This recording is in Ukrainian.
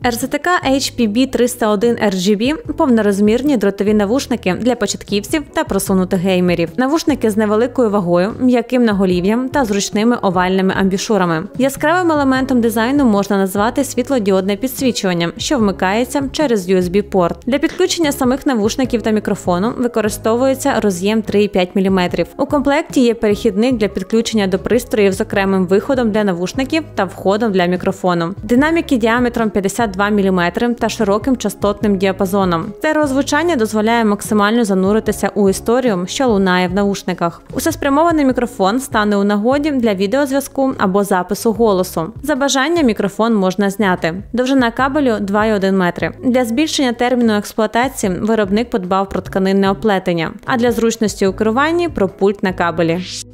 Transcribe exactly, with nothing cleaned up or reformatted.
ар зет ка ейч пі бі триста один ар джі бі – повнорозмірні дротові навушники для початківців та просунутих геймерів. Навушники з невеликою вагою, м'яким наголів'ям та зручними овальними амбушурами. Яскравим елементом дизайну можна назвати світлодіодне підсвічування, що вмикається через ю ес бі-порт. Для підключення самих навушників та мікрофону використовується роз'єм три і п'ять міліметрів. У комплекті є перехідник для підключення до пристроїв з окремим виходом для навушників та входом для мікрофону. Динаміки діаметром п'ятдесят два міліметри та широким частотним діапазоном. Стереозвучання дозволяє максимально зануритися у історію, що лунає в навушниках. Усеспрямований мікрофон стане у нагоді для відеозв'язку або запису голосу. За бажанням мікрофон можна зняти. Довжина кабелю два і один метри. Для збільшення терміну експлуатації виробник подбав про тканинне оплетення, а для зручності у керуванні – про пульт на кабелі.